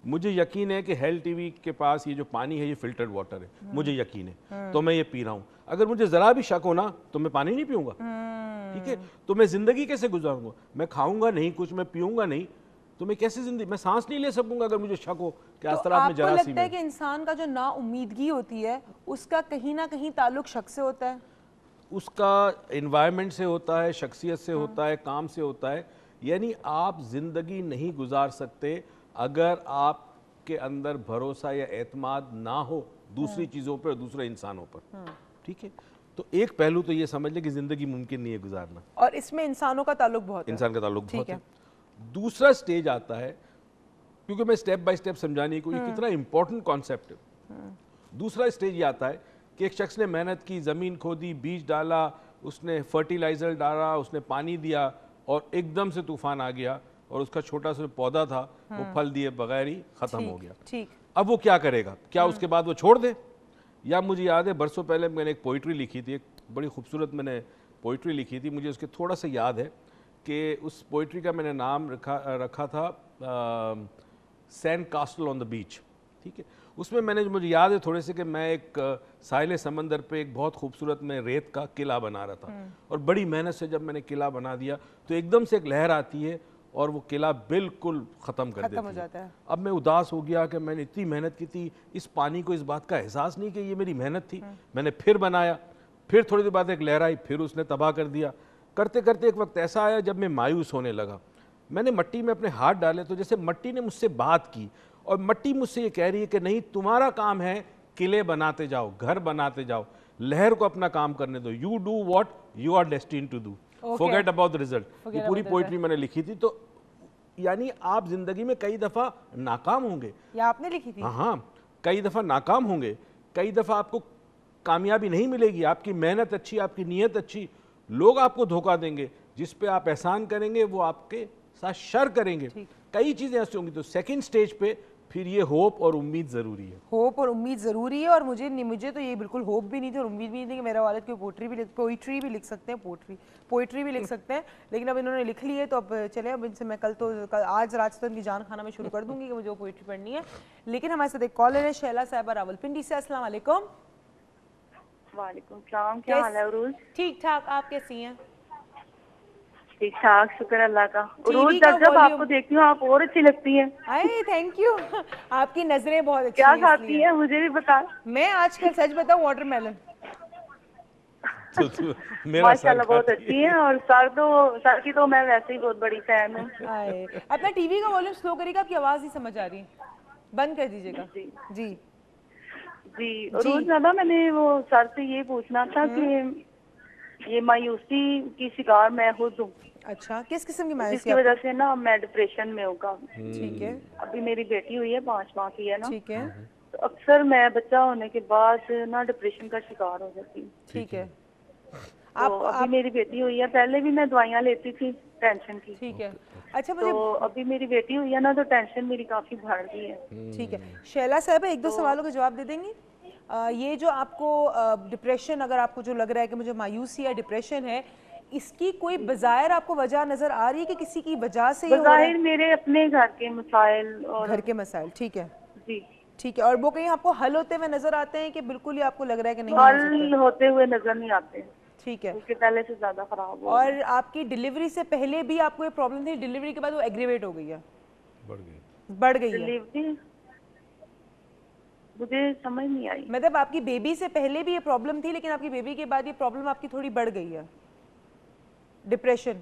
मुझे यकीन है कि हेल्थ टीवी के पास ये जो पानी है ये फिल्टर्ड वाटर है, मुझे यकीन है, तो मैं ये पी रहा हूँ। अगर मुझे ज़रा भी शक हो ना तो मैं पानी नहीं पीऊँगा, ठीक है? तो मैं ज़िंदगी कैसे गुजारूंगा? मैं खाऊंगा नहीं कुछ, मैं पीऊँगा नहीं, तो मैं कैसे जिंदगी, मैं सांस नहीं ले सकूंगा अगर मुझे शक हो कि आस्तराब में जरासीम है। आपको लगता है कि इंसान का जो ना उम्मीदगी होती है उसका कहीं ना कहीं ताल्लुक शक से होता है? उसका एनवायरनमेंट से होता है, शख्सियत से होता है, काम से होता है। यानी आप ज़िंदगी नहीं गुजार सकते अगर आपके अंदर भरोसा या एतमाद ना हो दूसरी चीज़ों पर, दूसरे इंसानों पर, ठीक है? तो एक पहलू तो ये समझ लें कि ज़िंदगी मुमकिन नहीं है गुजारना, और इसमें इंसानों का ताल्लुक बहुत है, इंसान का ताल्लुक बहुत है। दूसरा स्टेज आता है, क्योंकि मैं स्टेप बाय स्टेप समझाने की, कितना इंपॉर्टेंट कॉन्सेप्ट है। दूसरा स्टेज ये आता है कि एक शख्स ने मेहनत की, ज़मीन खोदी, बीज डाला, उसने फर्टिलाइज़र डाला, उसने पानी दिया और एकदम से तूफान आ गया और उसका छोटा सा पौधा था वो फल दिए बगैर ही ख़त्म हो गया। ठीक, अब वो क्या करेगा? क्या उसके बाद वो छोड़ दे? या मुझे याद है बरसों पहले मैंने एक पोइट्री लिखी थी, एक बड़ी खूबसूरत मैंने पोइट्री लिखी थी, मुझे उसके थोड़ा सा याद है कि उस पोइट्री का मैंने नाम रखा था sand castle on the beach, ठीक है? उसमें मैंने, मुझे याद है थोड़े से, कि मैं एक साहिल समंदर पे एक बहुत खूबसूरत मैं रेत का किला बना रहा था और बड़ी मेहनत से जब मैंने किला बना दिया तो एकदम से एक लहर आती है और वो किला बिल्कुल ख़त्म कर देती है। अब मैं उदास हो गया कि मैंने इतनी मेहनत की थी, इस पानी को इस बात का एहसास नहीं कि ये मेरी मेहनत थी। मैंने फिर बनाया, फिर थोड़ी देर बाद एक लहर आई, फिर उसने तबाह कर दिया। करते करते एक वक्त ऐसा आया जब मैं मायूस होने लगा। मैंने मट्टी में अपने हाथ डाले तो जैसे मट्टी ने मुझसे बात की और मट्टी मुझसे ये कह रही है कि नहीं, तुम्हारा काम है किले बनाते जाओ, घर बनाते जाओ, लहर को अपना काम करने दो, you do what you are destined to do, forget about the result. ये पूरी पोइट्री मैंने लिखी थी। तो यानी आप जिंदगी में कई दफा नाकाम होंगे। या आपने लिखी थी? हाँ, कई दफा नाकाम होंगे, कई दफा आपको कामयाबी नहीं मिलेगी। आपकी मेहनत अच्छी, आपकी नीयत अच्छी, लोग आपको धोखा देंगे, जिस पे आप एहसान करेंगे वो आपके साथ शर करेंगे, कई चीजें ऐसी होंगी। तो सेकंड स्टेज पे फिर ये होप और उम्मीद जरूरी है। होप और उम्मीद जरूरी है। और मुझे तो ये बिल्कुल होप भी नहीं थी और उम्मीद भी नहीं थी कि मेरा वालिद कोई पोइट्री भी लिख सकते हैं, पोइट्री भी लिख सकते हैं। लेकिन अब इन्होंने लिख ली है तो अब चले, अब इनसे मैं आज रात से इनकी जान खाना में शुरू कर दूंगी कि मुझे वो पोइट्री पढ़नी है। लेकिन हमारे साथ एक कॉलर है, शैला साहिबा रावलपिंडी से। अस्सलाम वालेकुम। वालेकुम सलाम, क्या हाल है उरूज? ठीक ठाक, आप कैसी हैं? ठीक ठाक, शुक्र अल्लाह का। उरूज, जब आपको देखती हूँ आप और अच्छी लगती हैं। अरे थैंक यू, आपकी नजरें बहुत अच्छी हैं। क्या खाती हैं मुझे भी बता। मैं आजकल सच बताऊं वाटरमेलन। माशाल्लाह बहुत अच्छी है। और सर की तो मैं वैसे ही बहुत बड़ी फैन हूँ। अपना टीवी का वॉल्यूम स्लो करिएगा, आपकी आवाज नहीं समझ आ रही, बंद कर दीजिएगा। जी जी उरूज दादा, मैंने वो सर से ये पूछना था कि ये मायूसी की शिकार मैं खुद हूँ। अच्छा, किस किस्म की मायूसी? जिसकी वजह से ना मैं डिप्रेशन में हूँ। ठीक है। अभी मेरी बेटी हुई है, 5 माह की है ना। ठीक है। तो अक्सर मैं बच्चा होने के बाद ना डिप्रेशन का शिकार हो जाती हूँ। ठीक है। तो अभी मेरी बेटी हुई है, पहले भी मैं दवाइयाँ लेती थी टेंशन की। ठीक है। अच्छा, मुझे तो अभी मेरी बेटी हुई है ना तो टेंशन मेरी काफी बढ़ गई है। ठीक है शैला साहब, एक दो सवालों के जवाब दे देंगी? ये जो आपको डिप्रेशन, अगर आपको जो लग रहा है कि मुझे मायूसी या डिप्रेशन है, इसकी कोई बज़ाहिर आपको वजह नजर आ रही है कि किसी की वजह से ये हो रहा है? मेरे अपने घर के मसाइल और घर के मसाइल। ठीक है जी, ठीक है। और वो कहीं आपको हल होते हुए नजर आते हैं कि बिल्कुल ही आपको लग रहा है कि नहीं हल होते हुए नजर नहीं आते? ठीक है, उसके पहले से ज्यादा खराब हो। और आपकी डिलीवरी से पहले भी आपको ये प्रॉब्लम थी, डिलीवरी के बाद वो एग्रीवेट हो गई है, बढ़ गई है? डिलीवरी मुझे समझ नहीं आई। मतलब आपकी बेबी से पहले भी ये प्रॉब्लम थी लेकिन आपकी बेबी के बाद ये प्रॉब्लम आपकी थोड़ी बढ़ गई है, डिप्रेशन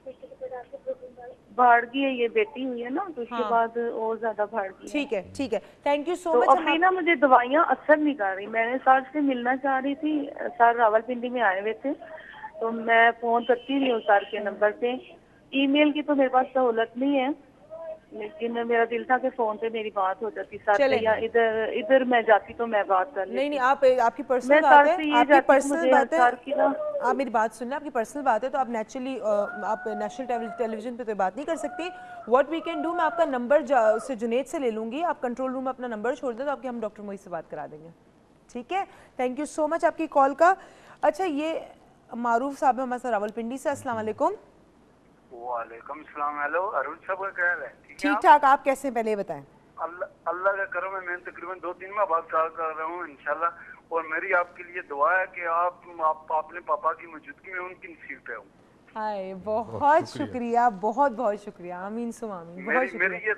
बढ़ गई है। ये बेटी हुई है ना तो उसके बाद और ज्यादा बढ़ गई। ठीक है ठीक है, थैंक यू सो तो मच। अभी ना मुझे दवाइयाँ असर नहीं कर रही। मैंने सर से मिलना चाह रही थी, सर रावलपिंडी में आए हुए थे, तो मैं फोन करती रही हूँ सर के नंबर पे। ईमेल की तो मेरे पास सहूलत नहीं है, लेकिन मेरा दिल था कि फोन पे मेरी बात हो जाती सर से, या इधर मैं जाती तो मैं बात कर लेती। नहीं, आपकी पर्सनल बात है, आपकी पर्सनल बात है। आप मेरी बात सुनना, आपकी पर्सनल बात है तो आप नेचुरली आप नेशनल टेलीविजन पे तो बात नहीं कर सकती। व्हाट वी कैन डू, मैं आपका नंबर उससे जुनेद से ले लूंगी, आप कंट्रोल रूम में अपना नंबर छोड़ दें तो आपके हम डॉक्टर मोहित से बात करा देंगे। ठीक है, थैंक यू सो मच आपकी कॉल का। अच्छा, ये मारूफ साहब है हमारे साथ रावलपिंडी से। अस्सलाम वालेकुम। वालेकुम सलाम। हेलो अरुण साहब, क्या हाल है? ठीक ठाक, आप कैसे हैं पहले बताएं? अल्लाह का करम है, मैं तकरीबन 2-3 माह बाद कर रहा हूँ इंशाल्लाह। और मेरी आपके लिए दुआ है कि आप अपने पापा की मौजूदगी में उनकी नसीब पे हूँ। हाय, बहुत शुक्रिया, बहुत बहुत शुक्रिया। आमीन सुम आमीन, बहुत शुक्रिया। मेरी ये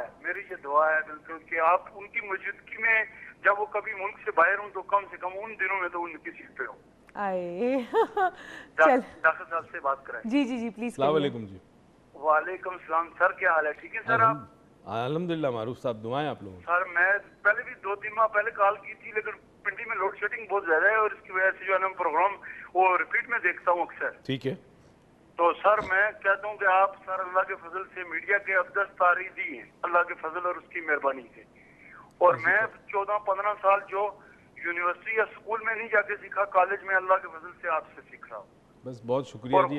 दुआ है बिल्कुल कि आप उनकी मौजूदगी में जब वो कभी मुल्क से बाहर हूँ तो कम से कम उन दिनों में तो उनकी सीट पे हूँ। आए चल डॉक्टर साहब से बात कराएं। जी जी जी प्लीज। अस्सलाम वालेकुम जी। वालेकुम सलाम सर, क्या हाल है? ठीक है सर आप? अल्हम्दुलिल्लाह मारूफ साहब, दुआएं आप लोगों। सर मैं पहले भी 2-3 माह पहले कॉल की थी, लेकिन पिंडी में लोड शेडिंग बहुत ज्यादा है और इसकी वजह से जो है ना प्रोग्राम वो रिपीट में देखता हूँ अक्सर। ठीक है। तो सर मैं कहता हूँ कि आप सर अल्लाह के फजल से मीडिया के अब्दस तारीदी हैं, अल्लाह के फजल और उसकी मेहरबानी से। और मैं 14-15 साल जो यूनिवर्सिटी या स्कूल में नहीं जाके सीखा, कॉलेज में अल्लाह के फजल से आपसे सीख रहा हूँ। बस बहुत शुक्रिया जी।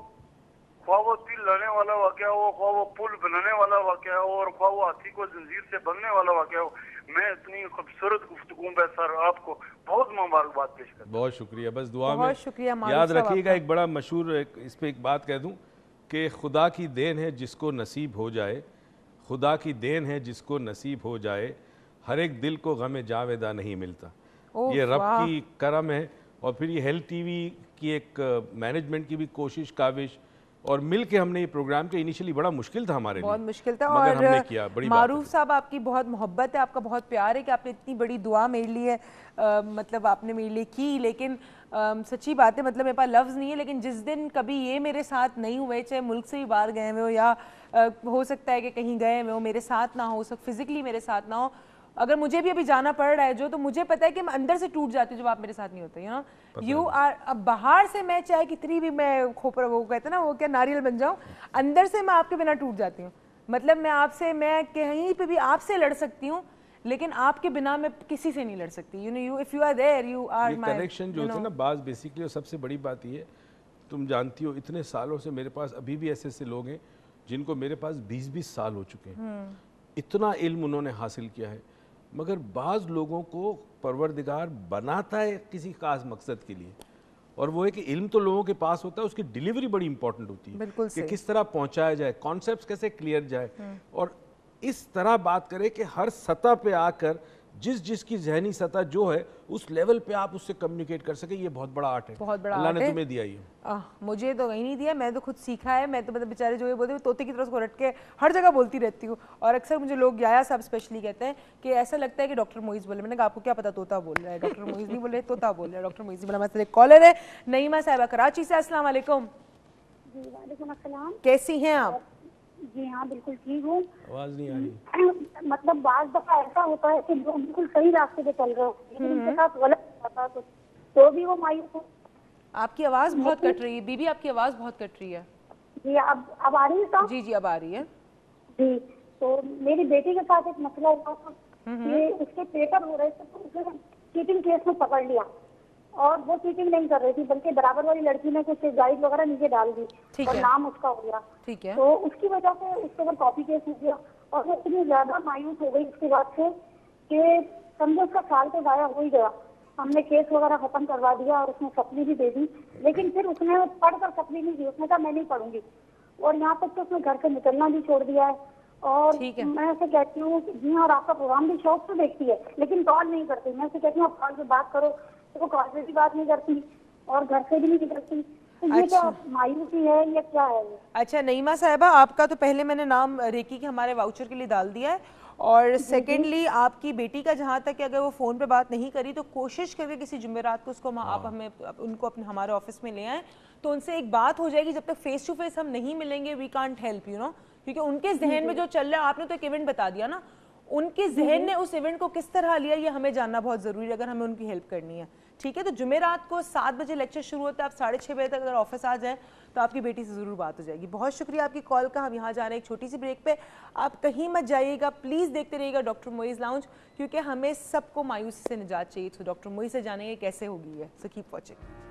ख्वाह वो तिल लाने वाला वाक़या हो, ख्वाह वो पुल बनाने वाला वाक़या हो, और ख्वाह वो हाथी को जंजीर से बंधने वाला वाक़या हो, मैं इतनी खूबसूरत गुफ्तगू में सर आपको बहुत मुबारकबाद पेश करता हूं। बहुत शुक्रिया। बस दुआ में बहुत शुक्रिया। याद रखिएगा, एक बड़ा मशहूर इस पे एक बात कह दूं कि खुदा की देन है जिसको नसीब हो जाए, खुदा की देन है जिसको नसीब हो जाए, हर एक दिल को गम जावेदा नहीं मिलता। ये रब की करम है। और फिर ये हेल्थ टीवी की एक मैनेजमेंट की भी कोशिश काविश, और मिल के हमने ये प्रोग्राम के इनिशियली बड़ा मुश्किल था हमारे लिए, बहुत मुश्किल था, मगर और हमने किया। बड़ी मारूफ साहब आपकी बहुत मोहब्बत है, आपका बहुत प्यार है कि आपने इतनी बड़ी दुआ मेरे लिए मतलब आपने मेरे लिए की। लेकिन सच्ची बात है, मतलब मेरे पास लफ्ज़ नहीं है, लेकिन जिस दिन कभी ये मेरे साथ नहीं हुए, चाहे मुल्क से भी बाहर गए हुए हो या हो सकता है कि कहीं गए हुए हो, मेरे साथ ना हो, फिजिकली मेरे साथ ना हो, अगर मुझे भी अभी जाना पड़ रहा है जो, तो मुझे पता है कि मैं अंदर से टूट जाती हूँ जब आप मेरे साथ नहीं होते। यू नो यू आर, अब बाहर से मैं चाहे कितनी भी मैं खोपरा वो कहते हैं ना वो क्या नारियल बन जाऊँ, अंदर से मैं आपके बिना टूट जाती हूँ। मतलब मैं कहीं पे भी आपसे लड़ सकती हूँ, लेकिन आपके बिना मैं किसी से नहीं लड़ सकती। You know you if you are there you are my connection जो होता है ना बात बेसिकली। और सबसे बड़ी बात ये, तुम जानती हो इतने सालों से मेरे पास अभी भी ऐसे ऐसे लोग हैं जिनको मेरे पास 20-20 साल हो चुके हैं, इतना इल्म उन्होंने हासिल किया है, मगर बाज़ लोगों को परवरदिगार बनाता है किसी खास मकसद के लिए, और वो है कि इल्म तो लोगों के पास होता है, उसकी डिलीवरी बड़ी इंपॉर्टेंट होती है कि किस तरह पहुंचाया जाए, कॉन्सेप्ट्स कैसे क्लियर जाए, और इस तरह बात करें कि हर सतह पे आकर जिसकी जहनी सतह जो है उस लेवल पे आप उससे कम्युनिकेट कर सके, ये बहुत बड़ा आर्ट है। बहुत बड़ा अल्लाह आर्ट ने है। तुम्हें दिया ये। मुझे तो कहीं नहीं दिया, मैं तो खुद सीखा है। मैं तो मतलब बेचारे जो ये बोलते हैं तोते की तरह उसको रट के हर जगह बोलती रहती हूँ, और अक्सर मुझे लोग याया साहब स्पेशली कहते हैं कि ऐसा लगता है कि डॉक्टर मोइज बोले। मैंने कहा आपको क्या पता तोता बोल रहा है, डॉक्टर मोइज नहीं बोले, तोता बोल रहा है, डॉक्टर मोइज बोला। हमारे कॉलर है नईमा साहिबा कराची से। अस्सलाम वालेकुम। वालेकुम अस्सलाम। कैसी हैं आप? जी हाँ बिल्कुल ठीक हूँ। आवाज नहीं आ रही। मतलब बार दफा ऐसा होता है कि लोग बिल्कुल सही रास्ते पे चल रहे हो, लेकिन उनके साथ गलत होता है तो भी वो मायूस। आपकी आवाज बहुत कट रही है बीबी, आपकी आवाज बहुत कट रही है। जी अब आ रही है साहब? जी जी अब आ रही है। जी तो मेरी बेटी के साथ एक मसला हुआ था कि उसके पेपर हो रहे थे, तो उसने चीटिंग केस में पकड़ लिया, और वो चीटिंग नहीं कर रही थी, बल्कि बराबर वाली लड़की ने कुछ गाइड वगैरह नीचे डाल दी और नाम उसका हो गया। ठीक है। तो उसकी वजह से उसके ऊपर कॉपी केस हो गया, और वो इतनी ज्यादा मायूस हो गई उसके बाद से कि समझो उसका साल तो गाया हो ही गया। हमने केस वगैरह खत्म करवा दिया और उसने सप्ली भी दे दी, लेकिन फिर उसने पढ़कर सप्ली नहीं दी। उसने कहा मैं नहीं पढ़ूंगी, और यहाँ तक तो उसने घर से निकलना भी छोड़ दिया है। और मैं ऐसे कहती हूँ जी हाँ, और आपका प्रोग्राम भी शौक से देखती है, लेकिन कॉल नहीं करती। मैं ऐसे कहती हूँ आप कॉल पे बात करो, तो वो कॉल पे भी बात नहीं करती और घर से भी नहीं निकलती। तो ये क्या मायूसी है या क्या है? अच्छा नईमा साहिबा, आपका तो पहले मैंने नाम रेकी के हमारे वाउचर के लिए डाल दिया है, और सेकेंडली आपकी बेटी का जहाँ तक कि अगर वो फ़ोन पे बात नहीं करी तो कोशिश करके किसी जुमेरात को उसको आप हमें उनको अपने हमारे ऑफिस में ले आएँ, तो उनसे एक बात हो जाएगी। जब तक फेस टू फेस हम नहीं मिलेंगे we can't help you no, क्योंकि उनके जहन में जो चल रहा है, आपने तो एक इवेंट बता दिया ना, उनके जहन ने उस इवेंट को किस तरह लिया ये हमें जानना बहुत ज़रूरी है अगर हमें उनकी हेल्प करनी है। ठीक है, तो जुमेरात को 7 बजे लेक्चर शुरू होता है, आप 6:30 बजे तक अगर ऑफिस आ जाएं तो आपकी बेटी से ज़रूर बात हो जाएगी। बहुत शुक्रिया आपकी कॉल का। हम यहाँ जा रहे हैं एक छोटी सी ब्रेक पे, आप कहीं मत जाइएगा, प्लीज़ देखते रहिएगा डॉक्टर मोइज लाउंज, क्योंकि हमें सबको मायूसी से निजात चाहिए। तो डॉक्टर मोइज से जानेंगे कैसे होगी है। So keep watching.